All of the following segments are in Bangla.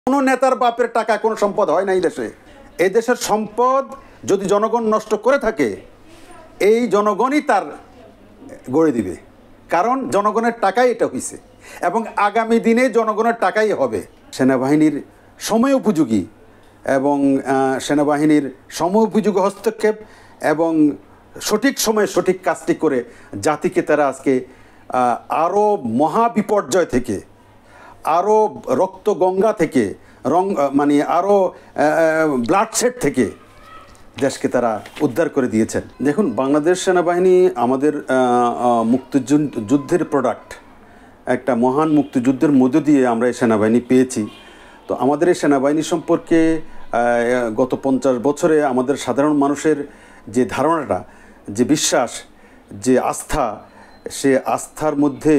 কোনো নেতার বাপের টাকা কোনো সম্পদ হয় না এই দেশে। এই দেশের সম্পদ যদি জনগণ নষ্ট করে থাকে, এই জনগণই তার গড়ে দিবে, কারণ জনগণের টাকাই এটা হইছে এবং আগামী দিনে জনগণের টাকাই হবে। সেনাবাহিনীর সময় উপযোগী এবং সেনাবাহিনীর সময় উপযোগী হস্তক্ষেপ এবং সঠিক সময়ে সঠিক কাজটি করে জাতিকে তারা আজকে আরও মহাবিপর্যয় থেকে, আরও রক্ত গঙ্গা থেকে, মানে আরও ব্লাডশেড থেকে দেশকে তারা উদ্ধার করে দিয়েছেন। দেখুন, বাংলাদেশ সেনাবাহিনী আমাদের মুক্তিযুদ্ধের প্রোডাক্ট, একটা মহান মুক্তিযুদ্ধের মধ্য দিয়ে আমরা এই সেনাবাহিনী পেয়েছি। তো আমাদের এই সেনাবাহিনী সম্পর্কে গত 50 বছরে আমাদের সাধারণ মানুষের যে ধারণাটা, যে বিশ্বাস, যে আস্থা, সে আস্থার মধ্যে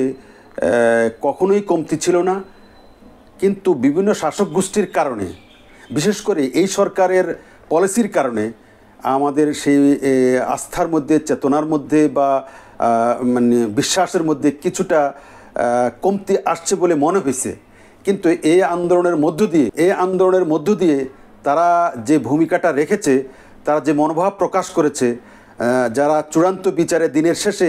কখনোই কমতি ছিল না। কিন্তু বিভিন্ন শাসক গোষ্ঠীর কারণে, বিশেষ করে এই সরকারের পলিসির কারণে আমাদের সেই আস্থার মধ্যে, চেতনার মধ্যে বা মানে বিশ্বাসের মধ্যে কিছুটা কমতি আসছে বলে মনে হয়েছে। কিন্তু এই আন্দোলনের মধ্য দিয়ে তারা যে ভূমিকাটা রেখেছে, তারা যে মনোভাব প্রকাশ করেছে, যারা চূড়ান্ত বিচারে দিনের শেষে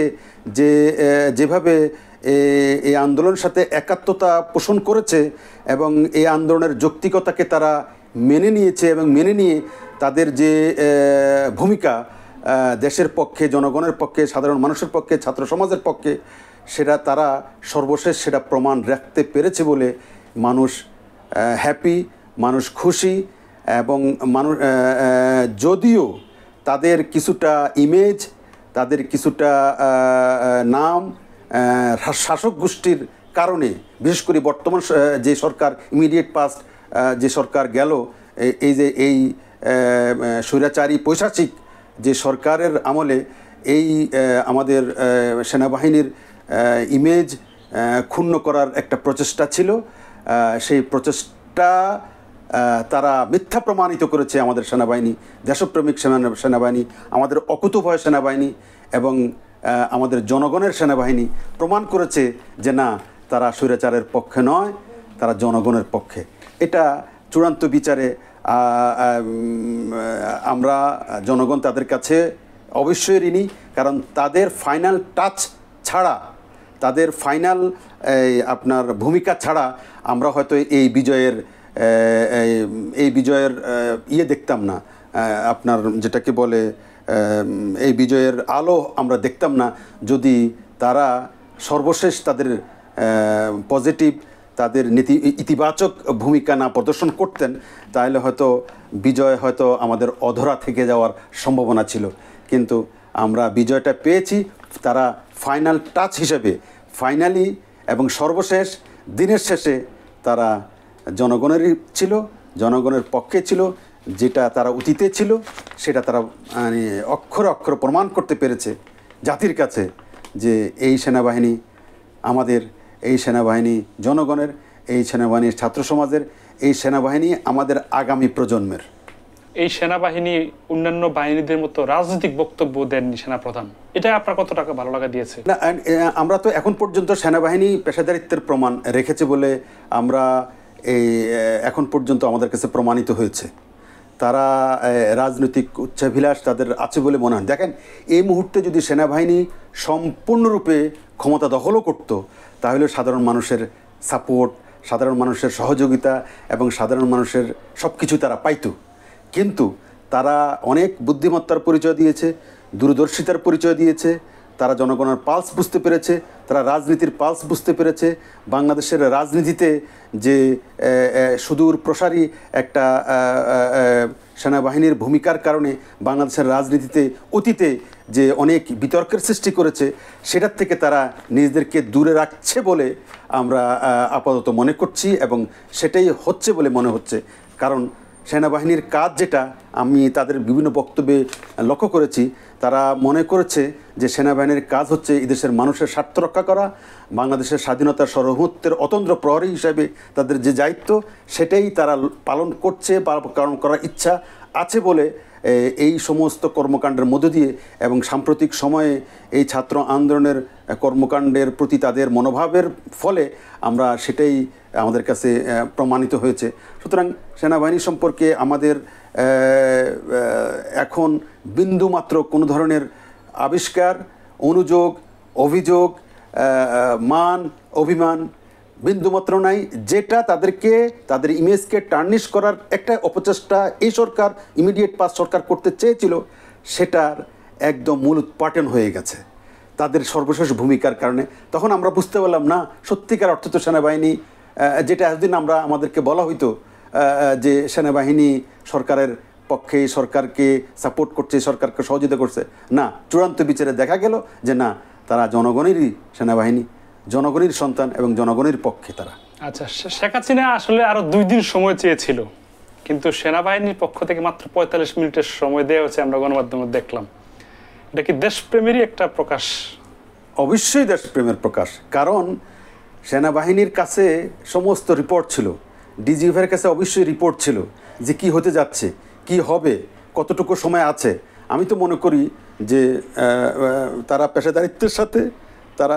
যেভাবে এই আন্দোলনের সাথে একাত্মতা পোষণ করেছে এবং এই আন্দোলনের যৌক্তিকতাকে তারা মেনে নিয়েছে এবং মেনে নিয়ে তাদের যে ভূমিকা দেশের পক্ষে, জনগণের পক্ষে, সাধারণ মানুষের পক্ষে, ছাত্র সমাজের পক্ষে, সেটা তারা সর্বশেষ সেটা প্রমাণ রাখতে পেরেছে বলে মানুষ হ্যাপি, মানুষ খুশি। এবং মানুষ যদিও তাদের কিছুটা ইমেজ, তাদের কিছুটা নাম শাসক গোষ্ঠীর কারণে, বিশেষ করে বর্তমান যে সরকার, ইমিডিয়েট পাস্ট যে সরকার গেল, এই স্বৈরাচারী পৈশাচিক যে সরকারের আমলে আমাদের সেনাবাহিনীর ইমেজ ক্ষুণ্ণ করার একটা প্রচেষ্টা ছিল। সেই প্রচেষ্টা তারা মিথ্যা প্রমাণিত করেছে আমাদের সেনাবাহিনী, দেশপ্রেমিক সেনাবাহিনী, আমাদের অকুতোভয় সেনাবাহিনী এবং আমাদের জনগণের সেনাবাহিনী প্রমাণ করেছে যে না, তারা স্বৈরাচারের পক্ষে নয়, তারা জনগণের পক্ষে। এটা চূড়ান্ত বিচারে আমরা জনগণ তাদের কাছে অবশ্যই ঋণী, কারণ তাদের ফাইনাল টাচ ছাড়া, তাদের ফাইনাল আপনার ভূমিকা ছাড়া আমরা হয়তো এই বিজয়ের দেখতাম না, আপনার যেটাকে বলে এই বিজয়ের আলো আমরা দেখতাম না যদি তারা সর্বশেষ তাদের পজিটিভ, তাদের ইতিবাচক ভূমিকা না প্রদর্শন করতেন। তাহলে হয়তো বিজয় হয়তো আমাদের অধরা থেকে যাওয়ার সম্ভাবনা ছিল। কিন্তু আমরা বিজয়টা পেয়েছি তারা ফাইনাল টাচ হিসেবে, ফাইনালি এবং সর্বশেষ দিনের শেষে তারা জনগণেরই ছিল, জনগণের পক্ষে ছিল। যেটা তারা অতীতে ছিল সেটা তারা মানে অক্ষরে অক্ষরে প্রমাণ করতে পেরেছে জাতির কাছে যে এই সেনাবাহিনী আমাদের, এই সেনাবাহিনী জনগণের, এই সেনাবাহিনী ছাত্র সমাজের, এই সেনাবাহিনী আমাদের আগামী প্রজন্মের। এই সেনাবাহিনী অন্যান্য বাহিনীদের মতো রাজনৈতিক বক্তব্য দেননি সেনাপ্রধান, এটা আপনার কত টাকা ভালো লাগা দিয়েছে? না, আমরা তো এখন পর্যন্ত সেনাবাহিনী পেশাদারিত্বের প্রমাণ রেখেছে বলে আমরা এখন পর্যন্ত আমাদের কাছে প্রমাণিত হয়েছে। তারা রাজনৈতিক উচ্চাভিলাষ তাদের আছে বলে মনে হয়। দেখেন, এই মুহূর্তে যদি সেনাবাহিনী সম্পূর্ণরূপে ক্ষমতা দখলও করত, তাহলে সাধারণ মানুষের সাপোর্ট, সাধারণ মানুষের সহযোগিতা এবং সাধারণ মানুষের সব কিছু তারা পাইতো। কিন্তু তারা অনেক বুদ্ধিমত্তার পরিচয় দিয়েছে, দূরদর্শিতার পরিচয় দিয়েছে, তারা জনগণের পালস বুঝতে পেরেছে, তারা রাজনীতির পালস বুঝতে পেরেছে। বাংলাদেশের রাজনীতিতে যে সুদূর প্রসারী একটা সেনাবাহিনীর ভূমিকার কারণে বাংলাদেশের রাজনীতিতে অতীতে যে অনেক বিতর্কের সৃষ্টি করেছে, সেটার থেকে তারা নিজেদেরকে দূরে রাখছে বলে আমরা আপাতত মনে করছি এবং সেটাই হচ্ছে বলে মনে হচ্ছে। কারণ সেনাবাহিনীর কাজ যেটা আমি তাদের বিভিন্ন বক্তব্যে লক্ষ্য করেছি, তারা মনে করেছে যে সেনাবাহিনীর কাজ হচ্ছে এদেশের মানুষের স্বার্থ রক্ষা করা, বাংলাদেশের স্বাধীনতার সার্বভৌমত্বের অতন্ত্র প্রহরী হিসাবে তাদের যে দায়িত্ব সেটাই তারা পালন করছে বা পালন করার ইচ্ছা আছে বলে এই সমস্ত কর্মকাণ্ডের মধ্য দিয়ে এবং সাম্প্রতিক সময়ে এই ছাত্র আন্দোলনের কর্মকাণ্ডের প্রতি তাদের মনোভাবের ফলে আমরা সেটাই আমাদের কাছে প্রমাণিত হয়েছে। সুতরাং সেনাবাহিনী সম্পর্কে আমাদের এখন বিন্দুমাত্র কোনো ধরনের আবিষ্কার, অনুযোগ, অভিযোগ, মান অভিমান বিন্দুমাত্র নাই, যেটা তাদেরকে তাদের ইমেজকে টার্নিশ করার একটা অপচেষ্টা এই সরকার, ইমিডিয়েট পাস সরকার করতে চেয়েছিল, সেটার একদম মূল উৎপাটন হয়ে গেছে তাদের সর্বশেষ ভূমিকার কারণে। তখন আমরা বুঝতে পারলাম না সত্যিকার অর্থে তো সেনাবাহিনী, যেটা এতদিন আমাদেরকে বলা হইতো যে সেনাবাহিনী সরকারের পক্ষে, সরকারকে সাপোর্ট করছে, সরকারকে সহযোগিতা করছে, না, চূড়ান্ত বিচারে দেখা গেল যে না, তারা জনগণেরই সেনাবাহিনী, জনগণের সন্তান এবং জনগণের পক্ষে তারা। আচ্ছা, শেখ হাসিনা আসলে আরো 2 দিন সময় চেয়েছিল, কিন্তু সেনাবাহিনীর পক্ষ থেকে মাত্র 45 মিনিটের সময় দেওয়া হয়েছে, আমরা গণমাধ্যমে দেখলাম। এটা কি দেশপ্রেমেরই একটা প্রকাশ? অবশ্যই দেশপ্রেমের প্রকাশ, কারণ সেনাবাহিনীর কাছে সমস্ত রিপোর্ট ছিল, ডিজিএফের কাছে অবশ্যই রিপোর্ট ছিল যে কি হতে যাচ্ছে, কি হবে, কতটুকু সময় আছে। আমি তো মনে করি যে তারা পেশাদারিত্বের সাথে তারা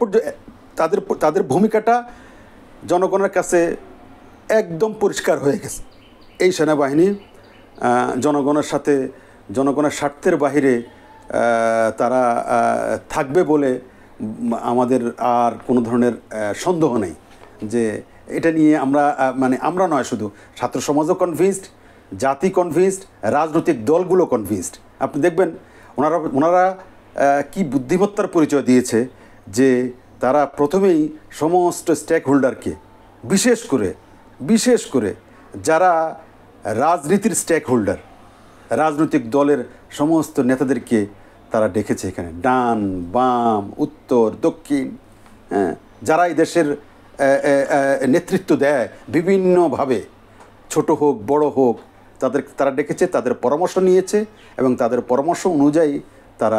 তাদের ভূমিকাটা জনগণের কাছে একদম পরিষ্কার হয়ে গেছে। এই সেনাবাহিনী জনগণের সাথে, জনগণের স্বার্থের বাহিরে তারা থাকবে বলে আমাদের আর কোনো ধরনের সন্দেহ নেই যে এটা নিয়ে আমরা, মানে আমরা নয়, শুধু ছাত্র সমাজও কনভিন্সড, জাতি কনভিন্সড, রাজনৈতিক দলগুলো কনভিন্সড। আপনি দেখবেন ওনারা কি বুদ্ধিমত্তার পরিচয় দিয়েছে যে তারা প্রথমেই সমস্ত স্টেক হোল্ডারকে, বিশেষ করে যারা রাজনীতির স্টেক হোল্ডার, রাজনৈতিক দলের সমস্ত নেতাদেরকে তারা ডেকেছে এখানে, ডান বাম উত্তর দক্ষিণ, হ্যাঁ, যারা এই দেশের নেতৃত্ব দেয় বিভিন্নভাবে, ছোট হোক বড় হোক, তারা ডেকেছে, তাদের পরামর্শ নিয়েছে এবং তাদের পরামর্শ অনুযায়ী তারা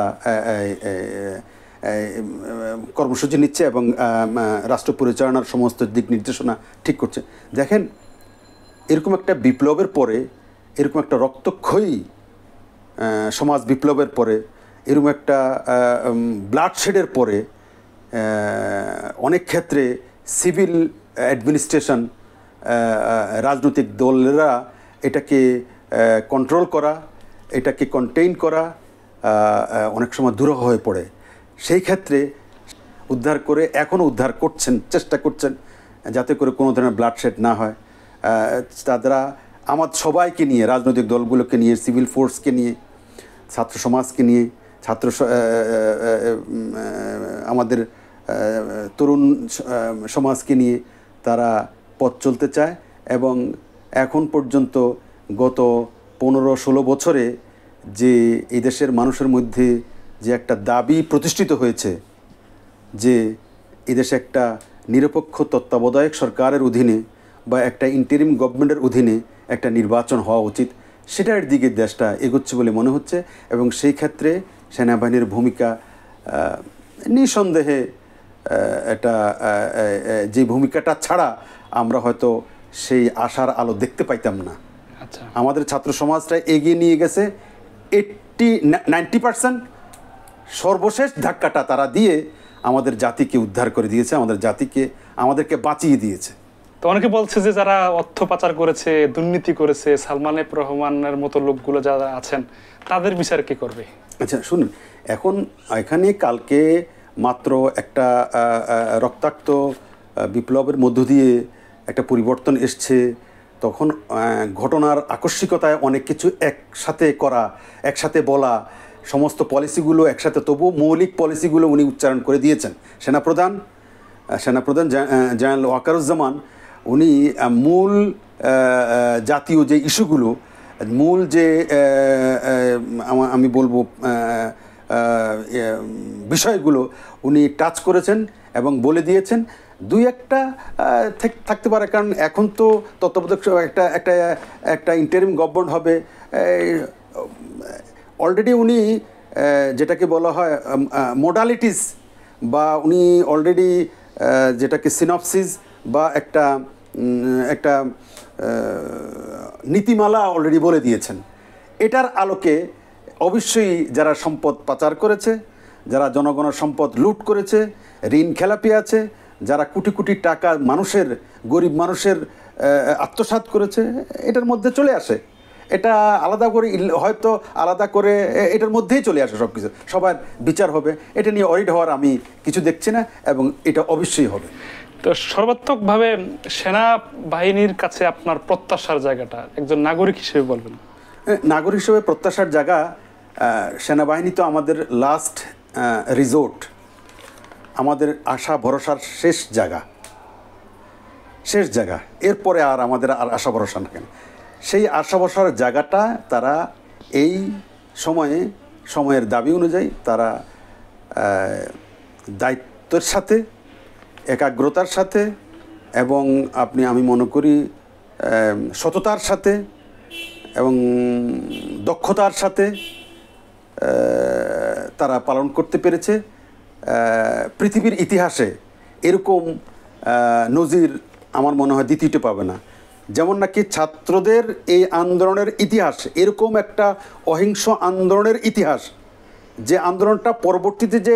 কর্মসূচি নিচ্ছে এবং রাষ্ট্র পরিচালনার সমস্ত দিক নির্দেশনা ঠিক করছে। দেখেন, এরকম একটা বিপ্লবের পরে, এরকম একটা রক্তক্ষয়ী সমাজ বিপ্লবের পরে, এরকম একটা ব্লাডশেডের পরে অনেক ক্ষেত্রে সিভিল অ্যাডমিনিস্ট্রেশন, রাজনৈতিক দলেরা এটাকে কন্ট্রোল করা, এটাকে কন্টেইন করা অনেক সময় দুরূহ হয়ে পড়ে। সেই ক্ষেত্রে উদ্ধার করে, এখনও উদ্ধার করছেন, চেষ্টা করছেন যাতে করে কোনো ধরনের ব্লাডশেড না হয়। তারা আমাদের সবাইকে নিয়ে, রাজনৈতিক দলগুলোকে নিয়ে, সিভিল ফোর্সকে নিয়ে, ছাত্র সমাজকে নিয়ে, আমাদের তরুণ সমাজকে নিয়ে তারা পথ চলতে চায়। এবং এখন পর্যন্ত গত 15-16 বছরে যে এই দেশের মানুষের মধ্যে যে একটা দাবি প্রতিষ্ঠিত হয়েছে যে এদেশে একটা নিরপেক্ষ তত্ত্বাবধায়ক সরকারের অধীনে বা একটা ইন্টারিম গভর্নমেন্টের অধীনে একটা নির্বাচন হওয়া উচিত, সেটার দিকে দেশটা এগোচ্ছে বলে মনে হচ্ছে। এবং সেই ক্ষেত্রে সেনাবাহিনীর ভূমিকা নিঃসন্দেহে এটা, যে ভূমিকাটা ছাড়া আমরা হয়তো সেই আশার আলো দেখতে পাইতাম না। আচ্ছা, আমাদের ছাত্র সমাজটা এগিয়ে নিয়ে গেছে 90%। সর্বশেষ ধাক্কাটা তারা দিয়ে আমাদের জাতিকে উদ্ধার করে দিয়েছে, আমাদেরকে বাঁচিয়ে দিয়েছে। তো অনেকে বলছে যে যারা অর্থ পাচার করেছে, দুর্নীতি করেছে, সালমান এফ রহমানের মতো লোকগুলো যারা আছেন, তাদের বিচার কি করবে? আচ্ছা শুনুন, এখানে কালকে মাত্র একটা রক্তাক্ত বিপ্লবের মধ্য দিয়ে একটা পরিবর্তন এসছে। তখন ঘটনার আকস্মিকতায় অনেক কিছু একসাথে করা, একসাথে বলা, সমস্ত পলিসিগুলো একসাথে, তবু মৌলিক পলিসিগুলো উনি উচ্চারণ করে দিয়েছেন। সেনাপ্রধান জেনারেল ওয়াকারুজ্জামান, উনি মূল জাতীয় যে ইস্যুগুলো, মূল যে আমি বলবো বিষয়গুলো উনি টাচ করেছেন এবং বলে দিয়েছেন। দুই একটা থাকতে পারে, কারণ এখন তো তত্ত্বাবধায়ক একটা ইন্টারিম গভর্নমেন্ট হবে। অলরেডি উনি যেটাকে বলা হয় মোডালিটিস, বা উনি অলরেডি যেটাকে সিনপসিস বা একটা নীতিমালা অলরেডি বলে দিয়েছেন। এটার আলোকে অবশ্যই যারা সম্পদ পাচার করেছে, যারা জনগণের সম্পদ লুট করেছে, ঋণ খেলাপি আছে, যারা কোটি কোটি টাকা মানুষের, গরিব মানুষের আত্মসাৎ করেছে, এটার মধ্যে চলে আসে। এটা আলাদা করে হয়তো আলাদা করে এটার মধ্যেই চলে আসে সব কিছু, সবার বিচার হবে। এটা নিয়ে অরিড হওয়ার আমি কিছু দেখছি না, এবং এটা অবশ্যই হবে। তো সর্বাত্মকভাবে সেনাবাহিনীর কাছে আপনার প্রত্যাশার জায়গাটা একজন নাগরিক হিসেবে বলবেন? নাগরিক হিসেবে প্রত্যাশার জায়গা, সেনাবাহিনী তো আমাদের লাস্ট রিসোর্ট, আমাদের আশা ভরসার শেষ জায়গা। এরপরে আর আমাদের আর আশা ভরসা না কেন, সেই আশা ভরসার জায়গাটা তারা এই সময়ের দাবি অনুযায়ী তারা দায়িত্বের সাথে, একাগ্রতার সাথে, এবং আমি মনে করি সততার সাথে এবং দক্ষতার সাথে তারা পালন করতে পেরেছে। পৃথিবীর ইতিহাসে এরকম নজির আমার মনে হয় দ্বিতীয়টি পাবে না। যেমন নাকি ছাত্রদের এই আন্দোলনের ইতিহাস, এরকম একটা অহিংস আন্দোলনের ইতিহাস, যে আন্দোলনটা পরবর্তীতে যে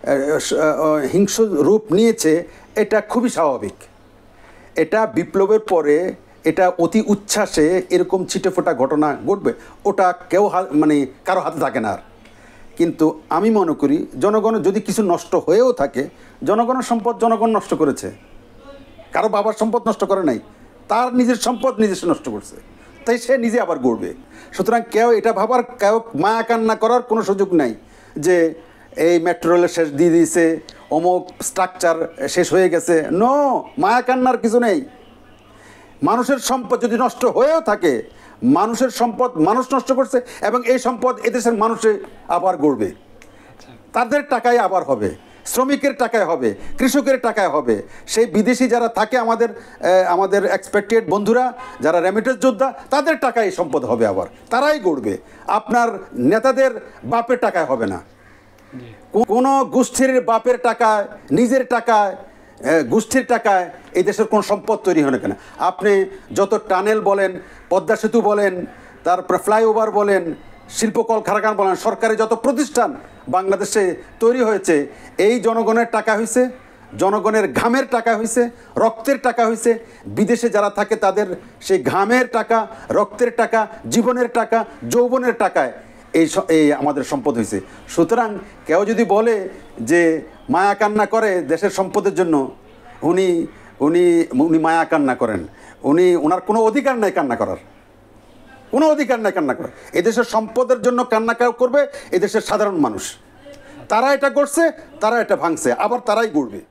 হিংস্র রূপ নিয়েছে, এটা খুবই স্বাভাবিক। এটা বিপ্লবের পরে এটা অতি উচ্ছ্বাসে এরকম ছিটেফোঁটা ঘটনা ঘটবে, ওটা কেউ কারো হাতে থাকে না আর। কিন্তু আমি মনে করি জনগণের যদি কিছু নষ্ট হয়েও থাকে, জনগণের সম্পদ জনগণ নষ্ট করেছে, কারো বাবার সম্পদ নষ্ট করে নাই, তার নিজের সম্পদ নিজে নষ্ট করছে, তাই সে নিজে আবার গড়বে। সুতরাং কেউ এটা ভাবার, কেউ মায়া কান্না করার কোনো সুযোগ নাই যে এই মেট্রো রেলের শেষ দিয়ে দিয়েছে, অমুক স্ট্রাকচার শেষ হয়ে গেছে। নো, মায়া কান্নার কিছু নেই। মানুষের সম্পদ যদি নষ্ট হয়েও থাকে, মানুষের সম্পদ মানুষ নষ্ট করছে, এবং এই সম্পদ এদেশের মানুষে আবার গড়বে, তাদের টাকায় আবার হবে, শ্রমিকের টাকায় হবে, কৃষকের টাকায় হবে। সেই বিদেশি যারা থাকে আমাদের এক্সপেক্টেড বন্ধুরা, যারা রেমিটেন্স যোদ্ধা, তাদের টাকায় এই সম্পদ হবে, আবার তারাই গড়বে। আপনার নেতাদের বাপের টাকায় হবে না। কোনো গোষ্ঠীর বাপের টাকায়, নিজের টাকায়, গোষ্ঠীর টাকায় এই দেশের কোনো সম্পদ তৈরি হয় না কেন। আপনি যত টানেল বলেন, পদ্মা সেতু বলেন, তারপর ফ্লাইওভার বলেন, শিল্পকল কারখানা বলেন, সরকারি যত প্রতিষ্ঠান বাংলাদেশে তৈরি হয়েছে, এই জনগণের টাকা হয়েছে, জনগণের ঘামের টাকা হয়েছে, রক্তের টাকা হয়েছে। বিদেশে যারা থাকে তাদের সেই ঘামের টাকা, রক্তের টাকা, জীবনের টাকা, যৌবনের টাকায় এই আমাদের সম্পদ হয়েছে। সুতরাং কেউ যদি বলে যে মায়া কান্না করে দেশের সম্পদের জন্য, উনি উনি উনি মায়া কান্না করেন, ওনার কোনো অধিকার নাই কান্না করার, কোনো অধিকার নাই কান্না করার। এদেশের সম্পদের জন্য কান্না করবে এদেশের সাধারণ মানুষ। তারা এটা করছে, তারা এটা ভাঙছে, আবার তারাই গড়বে।